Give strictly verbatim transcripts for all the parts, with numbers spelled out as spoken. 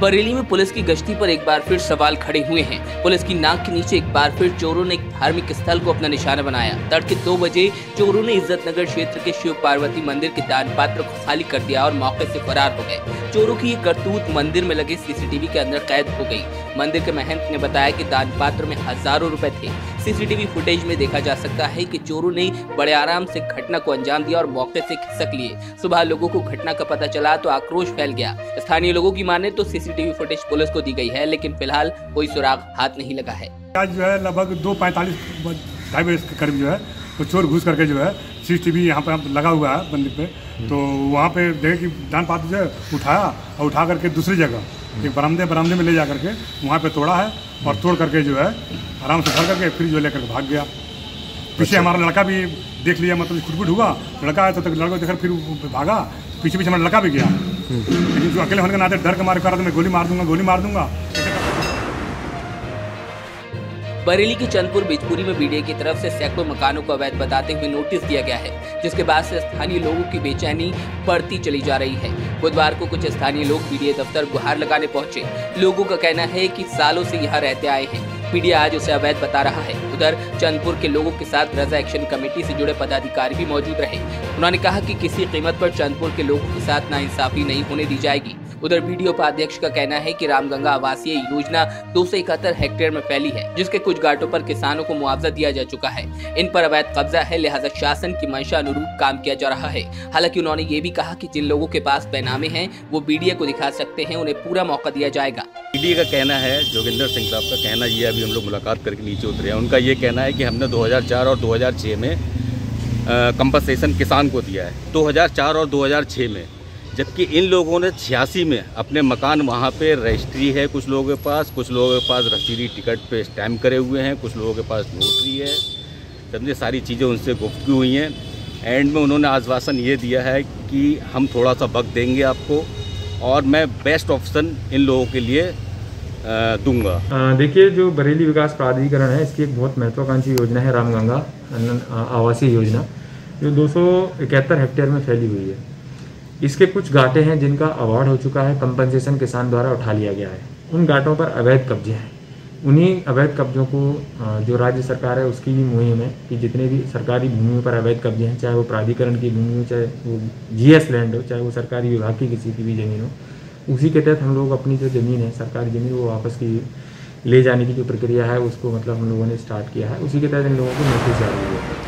बरेली में पुलिस की गश्ती पर एक बार फिर सवाल खड़े हुए हैं। पुलिस की नाक के नीचे एक बार फिर चोरों ने एक धार्मिक स्थल को अपना निशाना बनाया। तड़के दो बजे चोरों ने इज्जत नगर क्षेत्र के शिव पार्वती मंदिर के दान पात्र को खाली कर दिया और मौके से फरार हो गए। चोरों की ये करतूत मंदिर में लगे सीसीटीवी के अंदर कैद हो गई। मंदिर के महंत ने बताया कि दान पात्र में हजारों रुपए थे। सीसीटीवी फुटेज में देखा जा सकता है कि चोरों ने बड़े आराम से घटना को अंजाम दिया और मौके से खिसक लिए। सुबह लोगों को घटना का पता चला तो आक्रोश फैल गया। स्थानीय लोगों की माने तो सीसीटीवी फुटेज पुलिस को दी गई है, लेकिन फिलहाल कोई सुराग हाथ नहीं लगा है। आज जो है लगभग दो पैंतालीस ढाई बजे के करीब जो है वो चोर घुस करके जो है सीसीटीवी यहाँ पर लगा हुआ है मंदिर पे, तो वहाँ पे देखे कि दान पात्र जो है उठाया और उठा करके दूसरी जगह एक बरामदे बरामदे में ले जा करके वहाँ पे तोड़ा है और तोड़ करके जो है आराम से उठा करके फिर जो लेकर भाग गया। पीछे हमारा लड़का भी देख लिया, मतलब खुटपुट हुआ, लड़का आया तो तक लड़का देखकर फिर भागा, पीछे पीछे हमारा लड़का भी गया। लेकिन जो अकेले होने के नाते डर के मारे कर रहा था मैं गोली मार दूंगा गोली मार दूंगा। बरेली के चंदपुर बिजपुरी में बीडीए की तरफ से सैकड़ों मकानों को अवैध बताते हुए नोटिस दिया गया है, जिसके बाद से स्थानीय लोगों की बेचैनी बढ़ती चली जा रही है। बुधवार को कुछ स्थानीय लोग बीडीए दफ्तर गुहार लगाने पहुंचे। लोगों का कहना है कि सालों से यहाँ रहते आए हैं, मीडिया आज उसे अवैध बता रहा है। उधर चंदपुर के लोगों के साथ रजा एक्शन कमेटी से जुड़े पदाधिकारी भी मौजूद रहे। उन्होंने कहा कि किसी कीमत पर चंदपुर के लोगों के साथ नाइंसाफी नहीं होने दी जाएगी। उधर बीडीए उपाध्यक्ष का कहना है कि रामगंगा आवासीय योजना दो सौ इकहत्तर हेक्टेयर में फैली है, जिसके कुछ घाटों पर किसानों को मुआवजा दिया जा चुका है। इन पर अवैध कब्जा है, लिहाजा शासन की मंशा अनुरूप काम किया जा रहा है। हालांकि उन्होंने ये भी कहा कि जिन लोगों के पास बैनामे हैं वो बीडीए को दिखा सकते हैं, उन्हें पूरा मौका दिया जाएगा। बीडीए का कहना है, जोगिंदर सिंह साहब का कहना ये, अभी हम लोग मुलाकात करके नीचे उतरे हैं, उनका ये कहना है कि हमने दो हज़ार चार और दो हज़ार छह में कंपनसेशन किसान को दिया है, दो हज़ार चार और दो हज़ार छह में, जबकि इन लोगों ने छियासी में अपने मकान वहाँ पे रजिस्ट्री है कुछ लोगों के पास, कुछ लोगों के पास रसीदी टिकट पे स्टैम्प करे हुए हैं, कुछ लोगों के पास नोटरी है, समझे, सारी चीज़ें उनसे गुफ्तगू हुई हैं। एंड में उन्होंने आश्वासन ये दिया है कि हम थोड़ा सा वक्त देंगे आपको और मैं बेस्ट ऑप्शन इन लोगों के लिए दूंगा। देखिए, जो बरेली विकास प्राधिकरण है, इसकी एक बहुत महत्वाकांक्षी योजना है रामगंगा आवासीय योजना, जो दो सौ इकहत्तर हेक्टेयर में फैली हुई है। इसके कुछ घाटे हैं जिनका अवार्ड हो चुका है, कंपनसेशन किसान द्वारा उठा लिया गया है। उन घाटों पर अवैध कब्जे हैं। उन्हीं अवैध कब्जों को जो राज्य सरकार है उसकी भी मुहिम है कि जितने भी सरकारी भूमियों पर अवैध कब्जे हैं, चाहे वो प्राधिकरण की भूमि हो, चाहे वो जीएस लैंड हो, चाहे वो सरकारी विभाग की किसी की भी ज़मीन हो, उसी के तहत हम लोग अपनी जो ज़मीन है, सरकारी ज़मीन, वो वापस की ले जाने की जो प्रक्रिया है उसको मतलब हम लोगों ने स्टार्ट किया है। उसी के तहत इन लोगों को नोटिस आ रही है।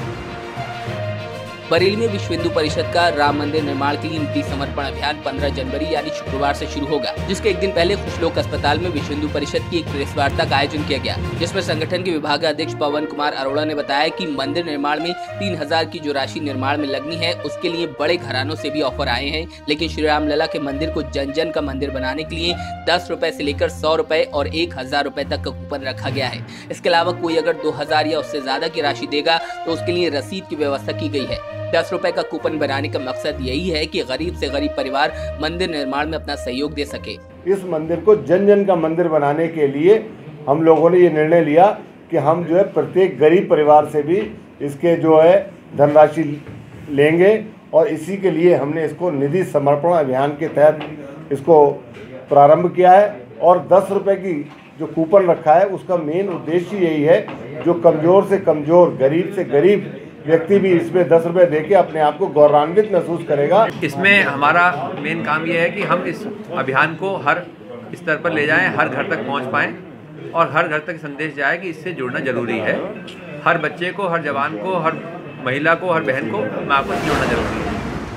बरेली में विश्व हिंदू परिषद का राम मंदिर निर्माण के लिए निधि समर्पण अभियान पंद्रह जनवरी यानी शुक्रवार से शुरू होगा, जिसके एक दिन पहले खुशलोक अस्पताल में विश्व हिंदू परिषद की एक प्रेस वार्ता का आयोजन किया गया, जिसमें संगठन के विभागाध्यक्ष पवन कुमार अरोड़ा ने बताया कि मंदिर निर्माण में तीन हजार की जो राशि निर्माण में लगनी है उसके लिए बड़े घरानों से भी ऑफर आए हैं, लेकिन श्री राम लला के मंदिर को जन जन का मंदिर बनाने के लिए दस रुपए से लेकर सौ रुपए और एक हजार रुपए तक का कूपन रखा गया है। इसके अलावा कोई अगर दो हजार या उससे ज्यादा की राशि देगा तो उसके लिए रसीद की व्यवस्था की गई है। दस रुपए का कूपन बनाने का मकसद यही है कि गरीब से गरीब परिवार मंदिर निर्माण में अपना सहयोग दे सके। इस मंदिर को जन जन का मंदिर बनाने के लिए हम लोगों ने ये निर्णय लिया कि हम जो है प्रत्येक गरीब परिवार से भी इसके जो है धनराशि लेंगे और इसी के लिए हमने इसको निधि समर्पण अभियान के तहत इसको प्रारंभ किया है। और दस रुपए की जो कूपन रखा है उसका मेन उद्देश्य यही है, जो कमज़ोर से कमज़ोर, गरीब से गरीब व्यक्ति भी इसमें दस रुपए देके अपने आप को गौरवान्वित महसूस करेगा। इसमें हमारा मेन काम ये है कि हम इस अभियान को हर स्तर पर ले जाएं, हर घर तक पहुंच पाएं और हर घर तक संदेश जाए कि इससे जुड़ना जरूरी है। हर बच्चे को, हर जवान को, हर महिला को, हर बहन को माँ को जोड़ना जरूरी है।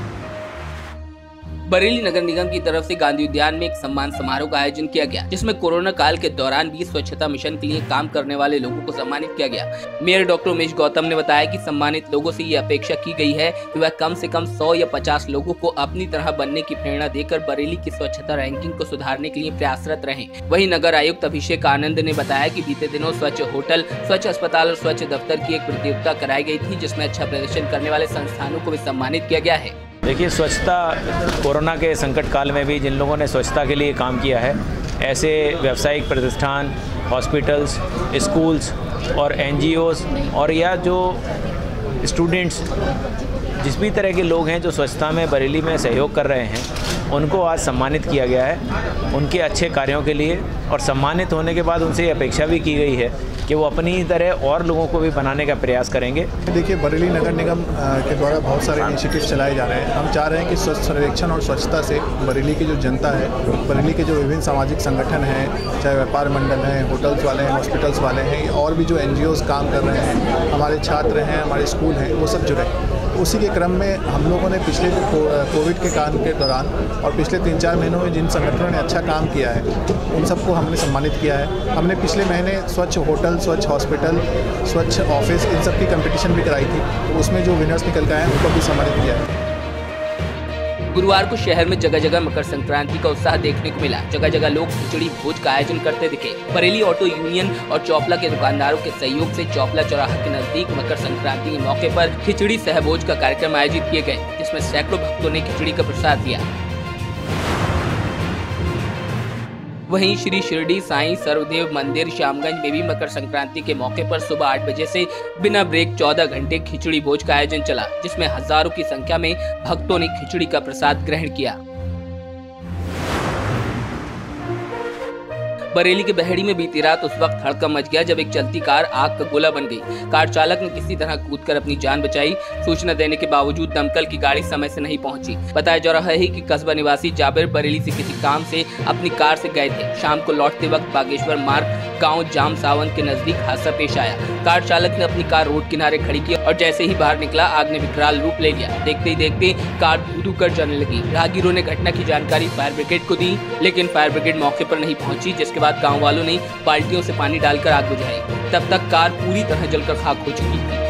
बरेली नगर निगम की तरफ से गांधी उद्यान में एक सम्मान समारोह का आयोजन किया गया, जिसमें कोरोना काल के दौरान भी स्वच्छता मिशन के लिए काम करने वाले लोगों को सम्मानित किया गया। मेयर डॉक्टर उमेश गौतम ने बताया कि सम्मानित लोगों से ये अपेक्षा की गई है कि वह कम से कम सौ या पचास लोगों को अपनी तरह बनने की प्रेरणा देकर बरेली की स्वच्छता रैंकिंग को सुधारने के लिए प्रयासरत रहें। वहीं नगर आयुक्त अभिषेक आनंद ने बताया कि बीते दिनों स्वच्छ होटल, स्वच्छ अस्पताल और स्वच्छ दफ्तर की एक प्रतियोगिता कराई गई थी, जिसमें अच्छा प्रदर्शन करने वाले संस्थानों को भी सम्मानित किया गया है। देखिए, स्वच्छता कोरोना के संकट काल में भी जिन लोगों ने स्वच्छता के लिए काम किया है, ऐसे व्यावसायिक प्रतिष्ठान, हॉस्पिटल्स, स्कूल्स और एनजीओज़ और या जो स्टूडेंट्स, जिस भी तरह के लोग हैं जो स्वच्छता में बरेली में सहयोग कर रहे हैं, उनको आज सम्मानित किया गया है उनके अच्छे कार्यों के लिए। और सम्मानित होने के बाद उनसे ये अपेक्षा भी की गई है कि वो अपनी तरह और लोगों को भी बनाने का प्रयास करेंगे। देखिए, बरेली नगर निगम के द्वारा बहुत सारे इनिशिएटिव्स चलाए जा रहे हैं। हम चाह रहे हैं कि स्वच्छ सर्वेक्षण और स्वच्छता से बरेली की जो जनता है, बरेली के जो विभिन्न सामाजिक संगठन हैं, चाहे व्यापार मंडल हैं, होटल्स वाले हैं, हॉस्पिटल्स वाले हैं, और भी जो एन जी ओज़ काम कर रहे हैं, हमारे छात्र हैं, हमारे स्कूल हैं, वो सब जुड़े। उसी के क्रम में हम लोगों ने पिछले कोविड के काल के दौरान और पिछले तीन चार महीनों में जिन संगठनों ने अच्छा काम किया है, उन सबको हमने सम्मानित किया है। हमने पिछले महीने स्वच्छ होटल, स्वच्छ हॉस्पिटल, स्वच्छ ऑफिस, इन सब की कंपटीशन भी कराई थी, तो उसमें जो विनर्स निकल के आए उनको भी सम्मानित किया है। गुरुवार को शहर में जगह जगह मकर संक्रांति का उत्साह देखने को मिला। जगह जगह लोग खिचड़ी भोज का आयोजन करते दिखे। बरेली ऑटो यूनियन और चौपला के दुकानदारों के सहयोग से चौपला चौराहा के नजदीक मकर संक्रांति के मौके पर खिचड़ी सहभोज का कार्यक्रम आयोजित किए गए, जिसमें सैकड़ों भक्तों ने खिचड़ी का प्रसाद लिया। वहीं श्री शिरडी साईं सर्वदेव मंदिर श्यामगंज में भी मकर संक्रांति के मौके पर सुबह आठ बजे से बिना ब्रेक चौदह घंटे खिचड़ी भोज का आयोजन चला, जिसमें हजारों की संख्या में भक्तों ने खिचड़ी का प्रसाद ग्रहण किया। बरेली के बहेड़ी में बीती रात उस वक्त हड़कंप मच गया जब एक चलती कार आग का गोला बन गई। कार चालक ने किसी तरह कूदकर अपनी जान बचाई। सूचना देने के बावजूद दमकल की गाड़ी समय से नहीं पहुंची। बताया जा रहा है कि कस्बा निवासी जाबिर बरेली से किसी काम से अपनी कार से गए थे। शाम को लौटते वक्त बागेश्वर मार्ग गांव जाम सावन के नजदीक हादसा पेश आया। कार चालक ने अपनी कार रोड किनारे खड़ी की और जैसे ही बाहर निकला, आग ने विकराल रूप ले लिया। देखते ही देखते कार धू-धू कर जलने लगी। राहगीरों ने घटना की जानकारी फायर ब्रिगेड को दी, लेकिन फायर ब्रिगेड मौके पर नहीं पहुंची, जिसके बाद गांव वालों ने बाल्टियों से पानी डालकर आग बुझाई। तब तक कार पूरी तरह जलकर खाक हो चुकी थी।